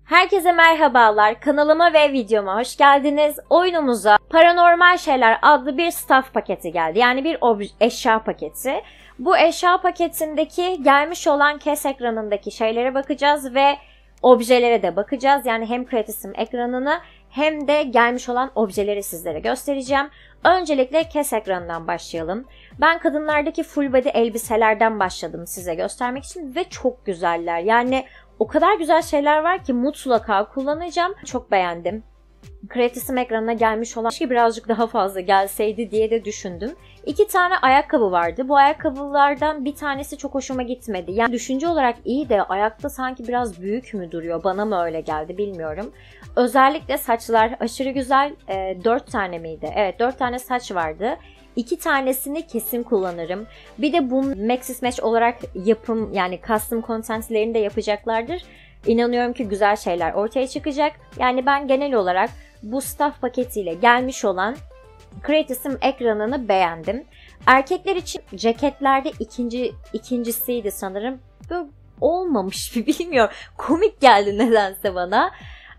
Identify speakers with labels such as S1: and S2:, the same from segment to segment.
S1: Herkese merhabalar. Kanalıma ve videoma hoş geldiniz. Oyunumuza Paranormal Şeyler adlı bir staff paketi geldi. Yani bir eşya paketi. Bu eşya paketindeki gelmiş olan kes ekranındaki şeylere bakacağız ve objelere de bakacağız. Yani hem Creatism ekranını hem de gelmiş olan objeleri sizlere göstereceğim. Öncelikle kes ekranından başlayalım. Ben kadınlardaki full body elbiselerden başladım size göstermek için ve çok güzeller. Yani o kadar güzel şeyler var ki mutlaka kullanacağım. Çok beğendim. Creatism ekranına gelmiş olan şey birazcık daha fazla gelseydi diye de düşündüm. 2 tane ayakkabı vardı. Bu ayakkabılardan bir tanesi çok hoşuma gitmedi. Yani düşünce olarak iyi de ayakta sanki biraz büyük mü duruyor? Bana mı öyle geldi bilmiyorum. Özellikle saçlar aşırı güzel. 4 tane miydi? Evet, 4 tane saç vardı. 2 tanesini kesin kullanırım. Bir de bu Maxi Smash olarak yapım yani custom contentlerini de yapacaklardır. İnanıyorum ki güzel şeyler ortaya çıkacak. Yani ben genel olarak bu staff paketiyle gelmiş olan Creatism ekranını beğendim. Erkekler için ceketlerde ikincisiydi sanırım. Böyle olmamış bilmiyorum. Komik geldi nedense bana.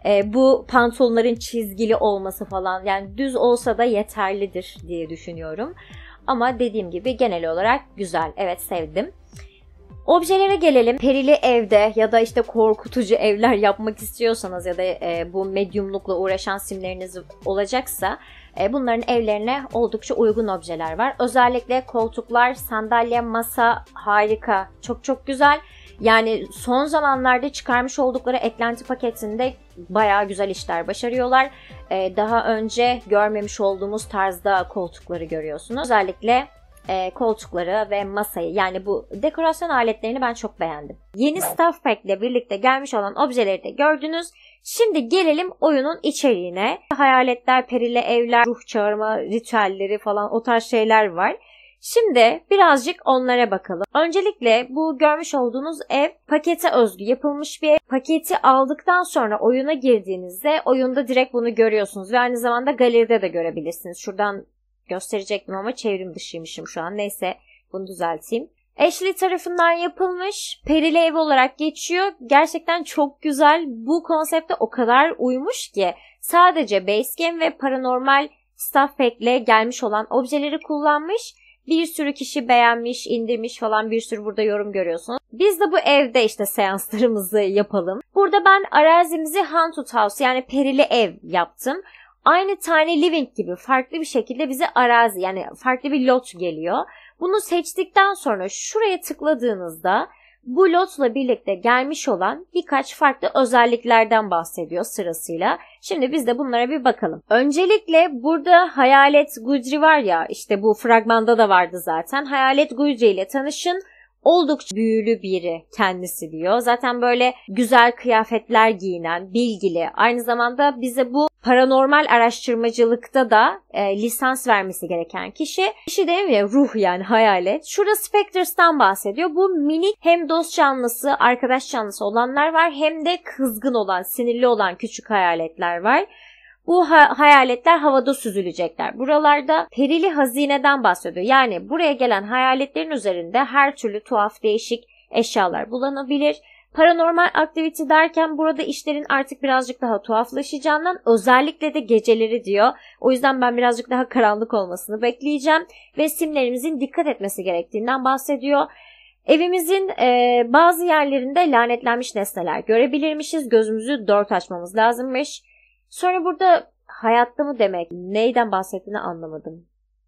S1: Bu pantolonların çizgili olması falan, yani düz olsa da yeterlidir diye düşünüyorum. Ama dediğim gibi genel olarak güzel. Evet, sevdim. Objelere gelelim. Perili evde ya da işte korkutucu evler yapmak istiyorsanız ya da bu medyumlukla uğraşan simleriniz olacaksa bunların evlerine oldukça uygun objeler var. Özellikle koltuklar, sandalye, masa harika. Çok güzel. Yani son zamanlarda çıkarmış oldukları eklenti paketinde bayağı güzel işler başarıyorlar. Daha önce görmemiş olduğumuz tarzda koltukları görüyorsunuz. Özellikle koltukları ve masayı, yani bu dekorasyon aletlerini ben çok beğendim. Yeni staff pack ile birlikte gelmiş olan objeleri de gördünüz. Şimdi gelelim oyunun içeriğine. Hayaletler, perili evler, ruh çağırma ritüelleri falan, o tarz şeyler var. Şimdi birazcık onlara bakalım. Öncelikle bu görmüş olduğunuz ev pakete özgü yapılmış bir ev. Paketi aldıktan sonra oyuna girdiğinizde oyunda direkt bunu görüyorsunuz ve aynı zamanda galeride de görebilirsiniz. Şuradan gösterecektim ama çevrim dışıymışım şu an. Neyse, bunu düzelteyim. Ashley tarafından yapılmış perili ev olarak geçiyor. Gerçekten çok güzel. Bu konsepte o kadar uymuş ki sadece Basecamp ve Paranormal Staff Pack ile gelmiş olan objeleri kullanmış. Bir sürü kişi beğenmiş, indirmiş falan, bir sürü burada yorum görüyorsunuz. Biz de bu evde işte seanslarımızı yapalım. Burada ben arazimizi Haunted House, yani perili ev yaptım. Aynı Tiny Living gibi farklı bir şekilde bize arazi, yani farklı bir lot geliyor. Bunu seçtikten sonra şuraya tıkladığınızda bu lotla birlikte gelmiş olan birkaç farklı özelliklerden bahsediyor sırasıyla. Şimdi biz de bunlara bir bakalım. Öncelikle burada Hayalet Gudri var ya, işte bu fragmanda da vardı zaten. Hayalet Gudri ile tanışın. Oldukça büyülü biri kendisi diyor. Zaten böyle güzel kıyafetler giyinen, bilgili, aynı zamanda bize bu paranormal araştırmacılıkta da lisans vermesi gereken kişi. Kişi değil mi ya, ruh, yani hayalet. Şurada Spectres'tan bahsediyor. Bu minik, hem dost canlısı, arkadaş canlısı olanlar var, hem de kızgın olan, sinirli olan küçük hayaletler var. Bu hayaletler havada süzülecekler. Buralarda perili hazineden bahsediyor. Yani buraya gelen hayaletlerin üzerinde her türlü tuhaf, değişik eşyalar bulunabilir. Paranormal activity derken burada işlerin artık birazcık daha tuhaflaşacağından, özellikle de geceleri diyor. O yüzden ben birazcık daha karanlık olmasını bekleyeceğim. Ve simlerimizin dikkat etmesi gerektiğinden bahsediyor. Evimizin bazı yerlerinde lanetlenmiş nesneler görebilirmişiz. Gözümüzü 4 açmamız lazımmış. Sonra burada hayatta mı demek, neyden bahsettiğini anlamadım.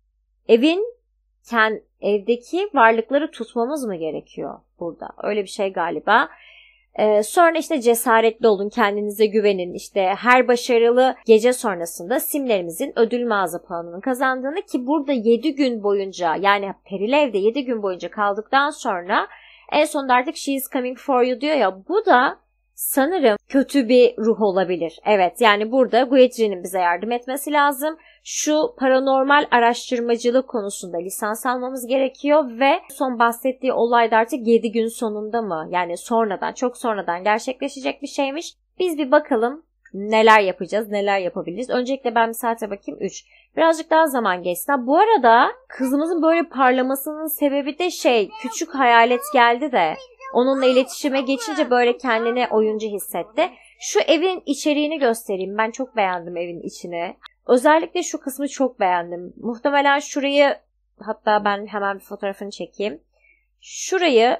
S1: Evdeki varlıkları tutmamız mı gerekiyor burada? Öyle bir şey galiba. Sonra işte cesaretli olun, kendinize güvenin. İşte her başarılı gece sonrasında simlerimizin ödül mağaza puanını kazandığını, ki burada 7 gün boyunca, yani perili evde 7 gün boyunca kaldıktan sonra en sonunda artık she is coming for you diyor ya, bu da sanırım kötü bir ruh olabilir. Evet, yani burada Guedri'nin bize yardım etmesi lazım. Şu paranormal araştırmacılık konusunda lisans almamız gerekiyor ve son bahsettiği olay da artık 7 gün sonunda mı? Yani sonradan, çok sonradan gerçekleşecek bir şeymiş. Biz bir bakalım neler yapacağız, neler yapabiliriz. Öncelikle ben bir saate bakayım, 3. Birazcık daha zaman geçsin. Bu arada kızımızın böyle parlamasının sebebi de küçük hayalet geldi de onunla iletişime geçince böyle kendini oyuncu hissetti. Şu evin içeriğini göstereyim. Ben çok beğendim evin içini. Özellikle şu kısmı çok beğendim. Muhtemelen şurayı, hatta ben hemen bir fotoğrafını çekeyim. Şurayı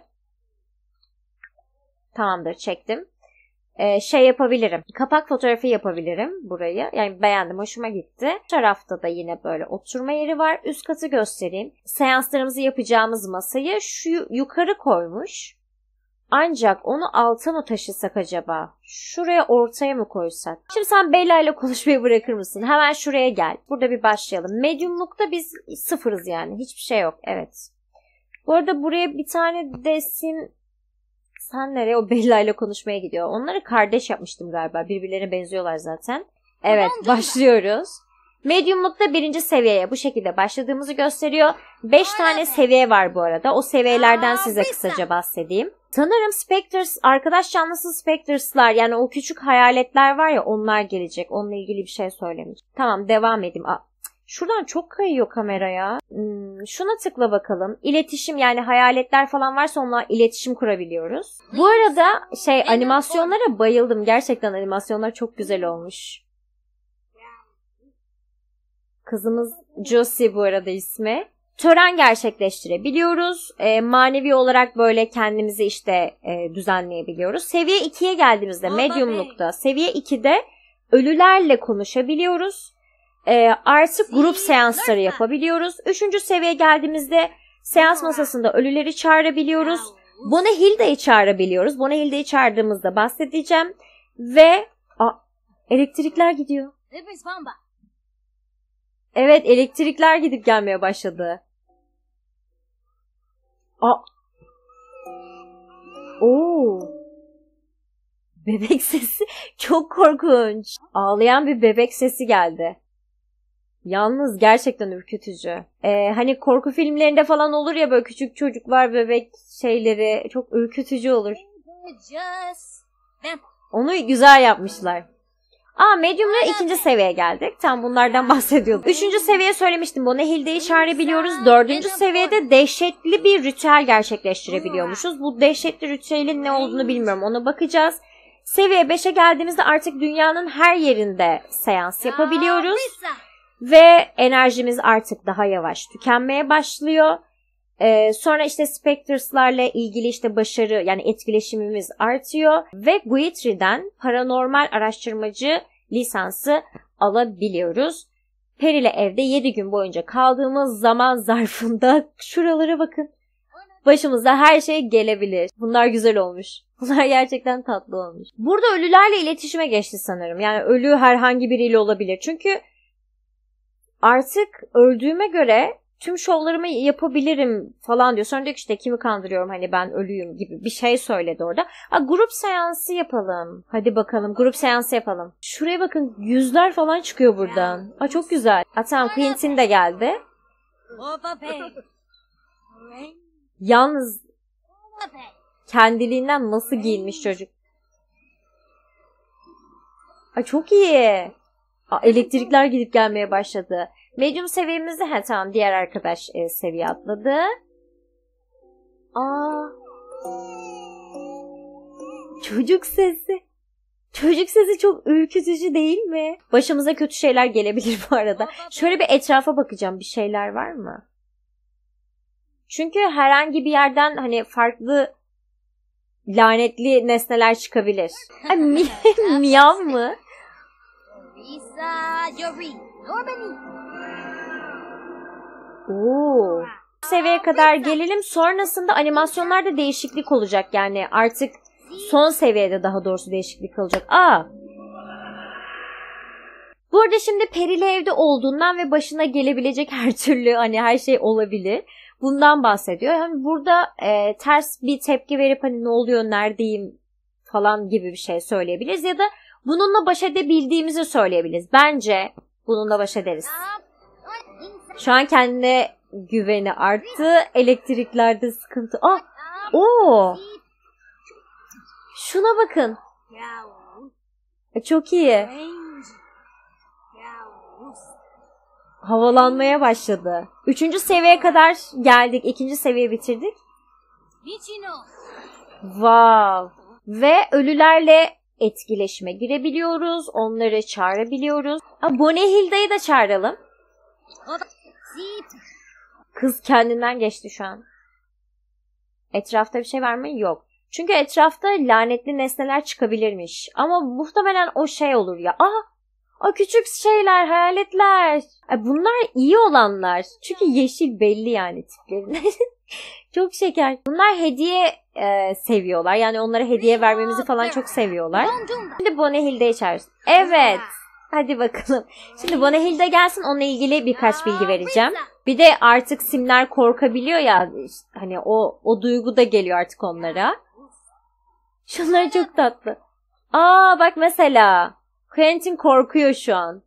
S1: tamamdır, çektim. Şey yapabilirim. Kapak fotoğrafı yapabilirim burayı. Yani beğendim, hoşuma gitti. Bu tarafta da yine böyle oturma yeri var. Üst katı göstereyim. Seanslarımızı yapacağımız masayı şu yukarı koymuş. Ancak onu alta mı taşısak acaba? Şuraya ortaya mı koysak? Şimdi sen Bella ile konuşmayı bırakır mısın? Hemen şuraya gel. Burada bir başlayalım. Medium'lukta biz sıfırız yani. Hiçbir şey yok. Evet. Bu arada buraya bir tane desin. Sen nereye? O Bella ile konuşmaya gidiyor. Onları kardeş yapmıştım galiba. Birbirlerine benziyorlar zaten. Evet, başlıyoruz. Medium'lukta 1. seviyeye bu şekilde başladığımızı gösteriyor. 5 tane seviye var bu arada. O seviyelerden size kısaca bahsedeyim. Sanırım Spectres, arkadaş canlısı Spectres'lar, yani o küçük hayaletler var ya, onlar gelecek. Onunla ilgili bir şey söylemiş. Tamam, devam edeyim. Şuradan çok kayıyor kamera ya. Şuna tıkla bakalım. İletişim, yani hayaletler falan varsa onunla iletişim kurabiliyoruz. Bu arada animasyonlara bayıldım. Gerçekten animasyonlar çok güzel olmuş. Kızımız Josie bu arada ismi. Tören gerçekleştirebiliyoruz. Manevi olarak böyle kendimizi düzenleyebiliyoruz. Seviye 2'ye geldiğimizde Medium'lukta, seviye 2'de ölülerle konuşabiliyoruz. Artık grup seansları yapabiliyoruz. 3. seviyeye geldiğimizde seans masasında ölüleri çağırabiliyoruz. Bonehilda'yı çağırabiliyoruz. Bonehilda'yı çağırdığımızda bahsedeceğim. Ve elektrikler gidiyor. Evet, elektrikler gidip gelmeye başladı. Bebek sesi çok korkunç. Ağlayan bir bebek sesi geldi. Yalnız gerçekten ürkütücü. Hani korku filmlerinde falan olur ya, böyle küçük çocuklar, bebek şeyleri, çok ürkütücü olur. Onu güzel yapmışlar. Medium'la 2. seviyeye geldik. Tam bunlardan bahsediyordum. 3. seviye söylemiştim. Bonehilda'yı çağırabiliyoruz. 4. seviyede dehşetli bir ritüel gerçekleştirebiliyormuşuz. Bu dehşetli ritüelin ne olduğunu bilmiyorum. Ona bakacağız. Seviye 5'e geldiğimizde artık dünyanın her yerinde seans yapabiliyoruz. Ve enerjimiz artık daha yavaş tükenmeye başlıyor. Sonra Spectres'larla ilgili başarı, yani etkileşimimiz artıyor. Ve Guitri'den paranormal araştırmacı lisansı alabiliyoruz. Peri'yle evde 7 gün boyunca kaldığımız zaman zarfında şuralara bakın. Başımıza her şey gelebilir. Bunlar güzel olmuş. Bunlar gerçekten tatlı olmuş. Burada ölülerle iletişime geçti sanırım. Yani ölü herhangi biriyle olabilir. Çünkü artık öldüğüme göre tüm şovlarımı yapabilirim falan diyor. Sonra diyor ki kimi kandırıyorum, hani ben ölüyüm gibi bir şey söyledi orada. Grup seansı yapalım. Hadi bakalım, grup seansı yapalım. Şuraya bakın, yüzler falan çıkıyor buradan. Çok güzel. Tamam, Quentin de geldi. Yalnız kendiliğinden nasıl giyinmiş çocuk. Çok iyi. Elektrikler gidip gelmeye başladı. Medium seviyemizde tamam, diğer arkadaş seviye atladı. Çocuk sesi. Çocuk sesi çok ürkütücü değil mi? Başımıza kötü şeyler gelebilir bu arada. Şöyle bir etrafa bakacağım. Bir şeyler var mı? Çünkü herhangi bir yerden hani farklı lanetli nesneler çıkabilir. Miyav mı? Seviyeye kadar gelelim. Sonrasında animasyonlarda değişiklik olacak. Yani artık son seviyede daha doğrusu değişiklik olacak. Bu arada şimdi Peri'yle evde olduğundan ve başına gelebilecek her türlü her şey olabilir. Bundan bahsediyor. Burada ters bir tepki verip ne oluyor, neredeyim falan gibi bir şey söyleyebiliriz. Ya da bununla baş edebildiğimizi söyleyebiliriz. Bence bununla baş ederiz. Şu an kendine güveni arttı. Elektriklerde sıkıntı. Şuna bakın. Çok iyi. Havalanmaya başladı. 3. seviyeye kadar geldik. 2. seviye bitirdik. Wow. Ve ölülerle etkileşime girebiliyoruz. Onları çağırabiliyoruz. Bonehilda'yı da çağıralım. Kız kendinden geçti şu an. Etrafta bir şey var mı? Yok. Çünkü etrafta lanetli nesneler çıkabilirmiş. Ama muhtemelen o şey olur ya. O küçük şeyler, hayaletler. Bunlar iyi olanlar. Çünkü yeşil belli yani tiplerinden. Çok şeker. Bunlar hediye seviyorlar. Yani onlara hediye vermemizi falan çok seviyorlar. Şimdi Bonehilda'yı çağırırız. Evet. Hadi bakalım. Şimdi Bonehilda gelsin, onunla ilgili birkaç bilgi vereceğim. Bir de artık simler korkabiliyor ya. Hani o duygu da geliyor artık onlara. Şunlar çok tatlı. Bak mesela. Quentin korkuyor şu an.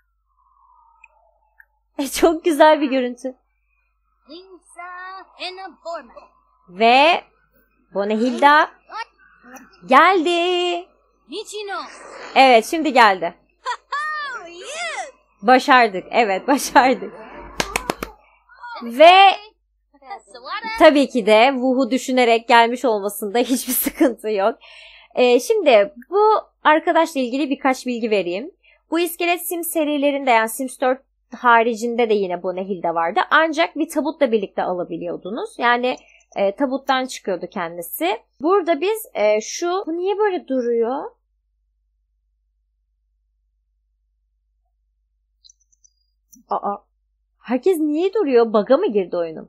S1: Çok güzel bir görüntü. Ve Bonehilda geldi. Evet, şimdi geldi. Başardık. Evet, başardık. Ve tabii ki de Wu'u düşünerek gelmiş olmasında hiçbir sıkıntı yok. Şimdi bu arkadaşla ilgili birkaç bilgi vereyim. Bu iskelet Sims serilerinde, yani Sims 4 haricinde de yine Bonehilda vardı. Ancak bir tabutla birlikte alabiliyordunuz. Yani tabuttan çıkıyordu kendisi. Burada biz bu niye böyle duruyor? Herkes niye duruyor? Bug'a mı girdi oyunum?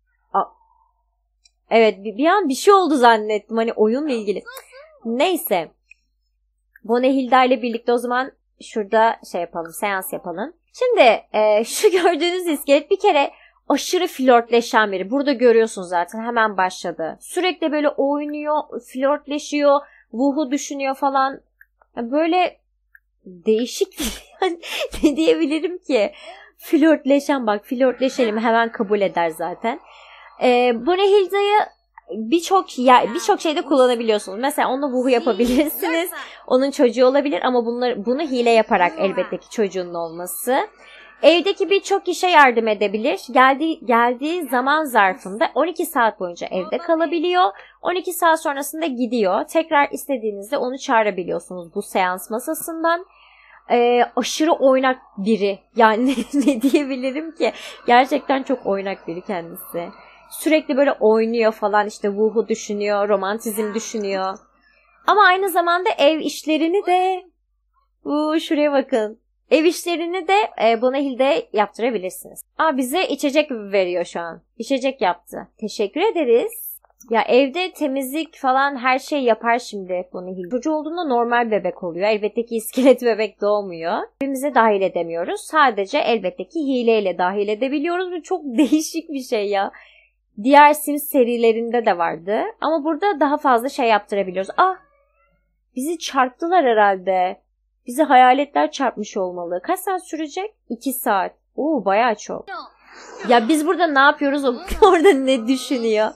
S1: Evet, bir an bir şey oldu zannettim. Hani oyunla ilgili. Neyse. Bonehilda ile birlikte o zaman şurada yapalım. Seans yapalım. Şimdi şu gördüğünüz iskelet bir kere aşırı flörtleşen biri. Burada görüyorsunuz zaten, hemen başladı. Sürekli böyle oynuyor, flörtleşiyor, Wu'u düşünüyor falan. Böyle değişik ne diyebilirim ki? Flörtleşen, bak flörtleşelim hemen kabul eder zaten. Bonehilda'yı birçok şeyde kullanabiliyorsunuz. Mesela onunla Wu'u yapabilirsiniz. Onun çocuğu olabilir ama bunu hile yaparak elbette ki çocuğunun olması. Evdeki birçok işe yardım edebilir. Geldiği zaman zarfında 12 saat boyunca evde kalabiliyor. 12 saat sonrasında gidiyor. Tekrar istediğinizde onu çağırabiliyorsunuz bu seans masasından. Aşırı oynak biri. Yani ne diyebilirim ki? Gerçekten çok oynak biri kendisi. Sürekli böyle oynuyor falan, işte Wu'u düşünüyor, romantizm düşünüyor. Ama aynı zamanda ev işlerini de şuraya bakın. Ev işlerini de Bonehilda'ya yaptırabilirsiniz. Bize içecek veriyor şu an. İçecek yaptı. Teşekkür ederiz. Ya evde temizlik falan her şey yapar şimdi Bonehilda. Çocuğu olduğunda normal bebek oluyor. Elbette ki iskelet bebek doğmuyor. Evimize dahil edemiyoruz. Sadece elbette ki hileyle dahil edebiliyoruz. Bu çok değişik bir şey ya. Diğer Sims serilerinde de vardı. Ama burada daha fazla şey yaptırabiliyoruz. Bizi çarptılar herhalde. Bizi hayaletler çarpmış olmalı. Kaç saat sürecek? 2 saat. Bayağı çok. Ya biz burada ne yapıyoruz? Orada ne düşünüyor?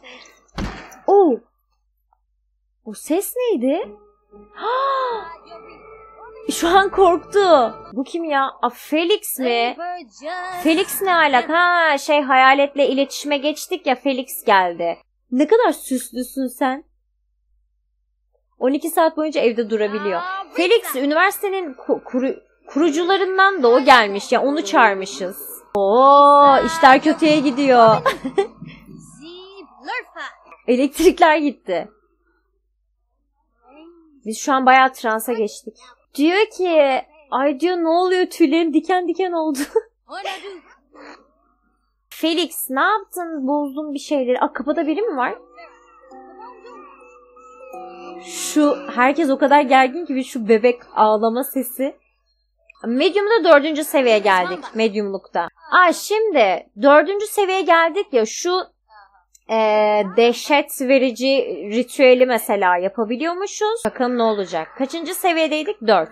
S1: O ses neydi? Şu an korktu. Bu kim ya? Felix mi? Felix ne alaka? Hayaletle iletişime geçtik ya, Felix geldi. Ne kadar süslüsün sen. 12 saat boyunca evde durabiliyor. Felix üniversitenin kurucularından da o gelmiş ya, onu çağırmışız. İşler kötüye gidiyor. Elektrikler gitti. Biz şu an bayağı transa geçtik. Diyor ki, diyor ne oluyor, tüylerim diken diken oldu. Felix ne yaptın, bozdun bir şeyleri. Kapıda biri mi var? Herkes o kadar gergin ki, şu bebek ağlama sesi. Medium'da 4. seviyeye geldik. Medium'lukta. Şimdi 4. seviyeye geldik ya, dehşet verici ritüeli mesela yapabiliyormuşuz. Bakalım ne olacak. Kaçıncı seviyedeydik? 4.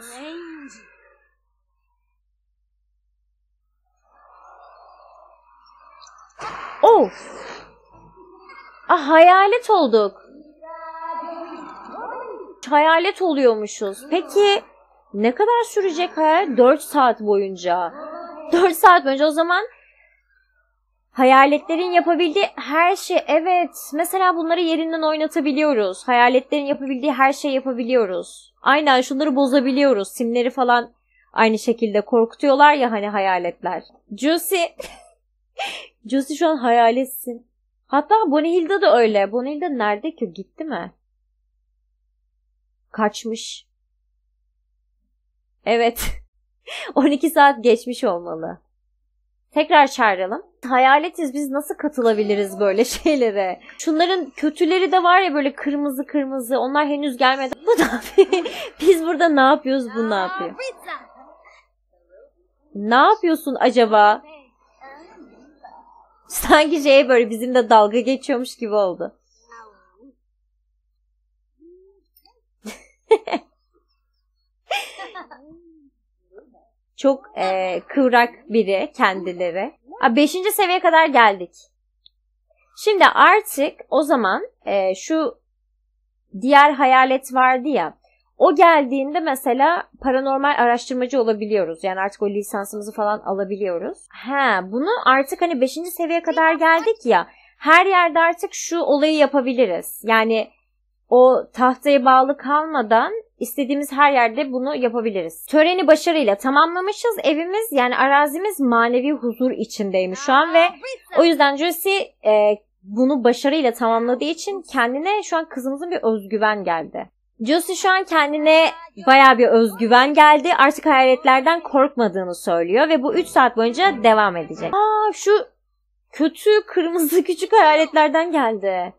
S1: Hayalet olduk. Hayalet oluyormuşuz. Peki ne kadar sürecek hayalet? 4 saat boyunca. 4 saat boyunca o zaman Hayaletlerin yapabildiği her şey, evet. Mesela bunları yerinden oynatabiliyoruz. Hayaletlerin yapabildiği her şeyi yapabiliyoruz. Aynen, şunları bozabiliyoruz. Simleri falan aynı şekilde korkutuyorlar ya hani hayaletler. Juicy. Juicy şu an hayaletsin. Hatta Bonnie da öyle. Bonnie nerede ki? Gitti mi? Kaçmış. Evet. 12 saat geçmiş olmalı. Tekrar çağıralım. Hayaletiz, biz nasıl katılabiliriz böyle şeylere? Şunların kötüleri de var ya, böyle kırmızı kırmızı. Onlar henüz gelmedi. Bu da biz burada ne yapıyoruz, bu ne yapıyor? Ne yapıyorsun acaba? Sanki böyle bizimle dalga geçiyormuş gibi oldu. Çok kıvrak biri kendileri. 5. seviyeye kadar geldik. Şimdi artık o zaman şu diğer hayalet vardı ya. O geldiğinde mesela paranormal araştırmacı olabiliyoruz. Yani artık o lisansımızı falan alabiliyoruz. Bunu artık hani 5. seviyeye kadar geldik ya. Her yerde artık şu olayı yapabiliriz. Yani o tahtaya bağlı kalmadan istediğimiz her yerde bunu yapabiliriz. Töreni başarıyla tamamlamışız. Evimiz, yani arazimiz manevi huzur içindeymiş şu an ve o yüzden Josie bunu başarıyla tamamladığı için kendine şu an kızımızın bir özgüven geldi. Josie şu an kendine bayağı bir özgüven geldi. Artık hayaletlerden korkmadığını söylüyor ve bu 3 saat boyunca devam edecek. Şu kötü kırmızı küçük hayaletlerden geldi.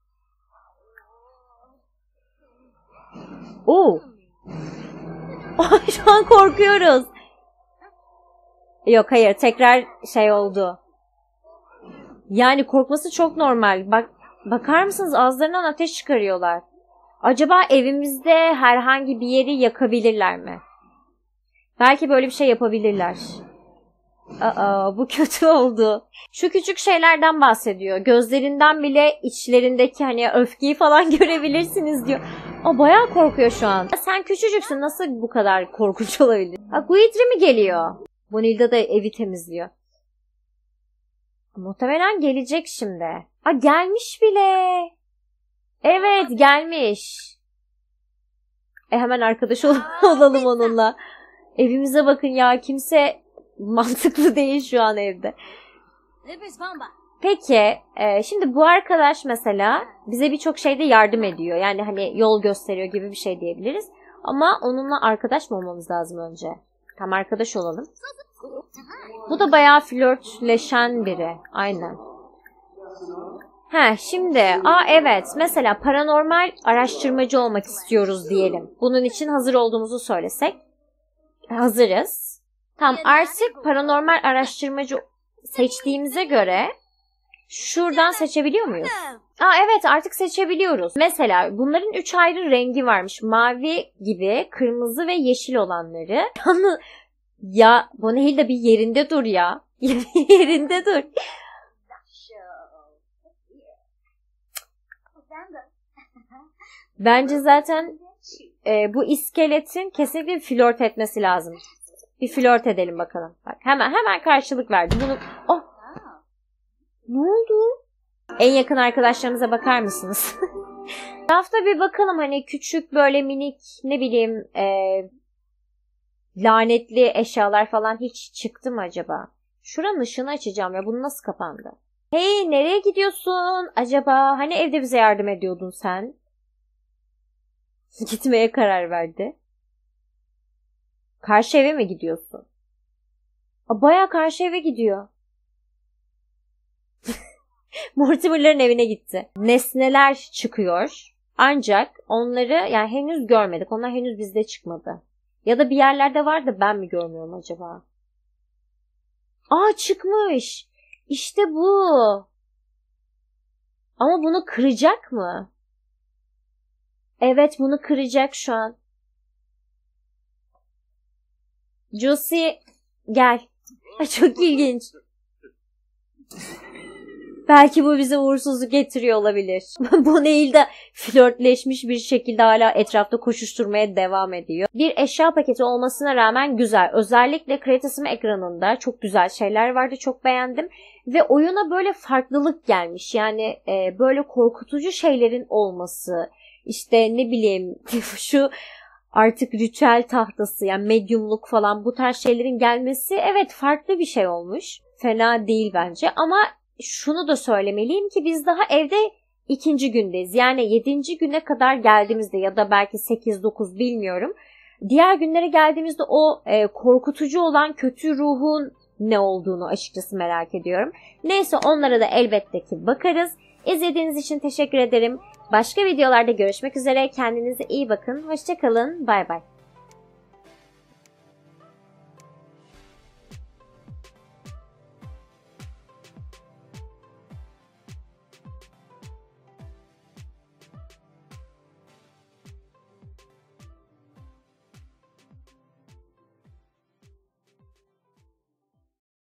S1: Şu an korkuyoruz. Yok, hayır, tekrar oldu. Yani korkması çok normal. Bakar mısınız, ağızlarından ateş çıkarıyorlar. Acaba evimizde herhangi bir yeri yakabilirler mi? Belki böyle bir şey yapabilirler. Bu kötü oldu. Şu küçük şeylerden bahsediyor. Gözlerinden bile içlerindeki hani öfkeyi falan görebilirsiniz diyor. Bayağı korkuyor şu an. Sen küçücüksün, nasıl bu kadar korkunç olabilir? Guidry mi geliyor? Bonilda da evi temizliyor. Muhtemelen gelecek şimdi. Gelmiş bile. Evet, gelmiş. Hemen arkadaş olalım onunla. Evimize bakın ya, kimse mantıklı değil şu an evde. Peki, şimdi bu arkadaş mesela bize birçok şeyde yardım ediyor. Yani hani yol gösteriyor gibi bir şey diyebiliriz. Ama onunla arkadaş mı olmamız lazım önce? Tam arkadaş olalım. Bu da bayağı flörtleşen biri. Aynen. Şimdi, evet, mesela paranormal araştırmacı olmak istiyoruz diyelim. Bunun için hazır olduğumuzu söylesek. Hazırız. Tamam, artık paranormal araştırmacı seçtiğimize göre şuradan seçebiliyor muyuz? Evet, artık seçebiliyoruz. Mesela bunların 3 ayrı rengi varmış. Mavi gibi, kırmızı ve yeşil olanları. Ya Bonehilda, bir yerinde dur ya. Yerinde dur. Bence zaten bu iskeletin kesinlikle flört etmesi lazım. Bir flört edelim bakalım. Bak, hemen karşılık verdi. Bunu ne oldu? En yakın arkadaşlarımıza bakar mısınız? Hafta bir bakalım, hani küçük böyle minik, ne bileyim, lanetli eşyalar falan hiç çıktı mı acaba? Şuranın ışığını açacağım ya, bunu nasıl kapandı? Hey, nereye gidiyorsun acaba? Hani evde bize yardım ediyordun sen? Gitmeye karar verdi. Karşı eve mi gidiyorsun? Bayağı karşı eve gidiyor. Mortimer'ların evine gitti. Nesneler çıkıyor. Ancak onları yani henüz görmedik. Onlar henüz bizde çıkmadı. Ya da bir yerlerde var da ben mi görmüyorum acaba? Çıkmış. İşte bu. Ama bunu kıracak mı? Evet, bunu kıracak şu an. Josie, gel. Çok ilginç. Belki bu bize uğursuzluk getiriyor olabilir. Boneil de flörtleşmiş bir şekilde hala etrafta koşuşturmaya devam ediyor. Bir eşya paketi olmasına rağmen güzel. Özellikle Kratas'ın ekranında çok güzel şeyler vardı. Çok beğendim. Ve oyuna böyle farklılık gelmiş. Yani böyle korkutucu şeylerin olması. İşte ne bileyim şu artık ritüel tahtası yani medyumluk falan bu tarz şeylerin gelmesi evet farklı bir şey olmuş. Fena değil bence ama şunu da söylemeliyim ki biz daha evde 2. gündeyiz. Yani 7. güne kadar geldiğimizde ya da belki 8-9 bilmiyorum. Diğer günlere geldiğimizde o korkutucu olan kötü ruhun ne olduğunu açıkçası merak ediyorum. Neyse onlara da elbette ki bakarız. İzlediğiniz için teşekkür ederim. Başka videolarda görüşmek üzere. Kendinize iyi bakın. Hoşça kalın. Bay bay.